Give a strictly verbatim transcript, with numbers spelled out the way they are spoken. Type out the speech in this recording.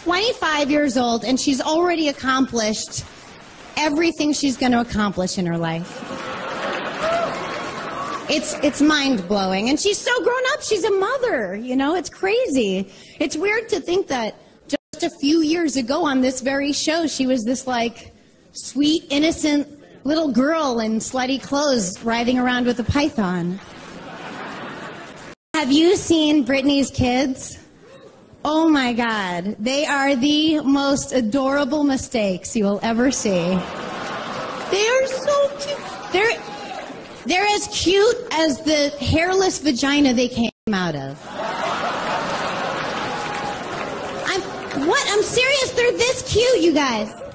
twenty-five years old, and she's already accomplished everything she's going to accomplish in her life. It's, it's mind-blowing. And she's so grown up. She's a mother, you know? It's crazy. It's weird to think that just a few years ago on this very show, she was this, like, sweet, innocent little girl in slutty clothes riding around with a python. Have you seen Britney's kids? Oh, my God. They are the most adorable mistakes you will ever see. They are so cute. They're... They're as cute as the hairless vagina they came out of. I'm, what? I'm serious. They're this cute, you guys.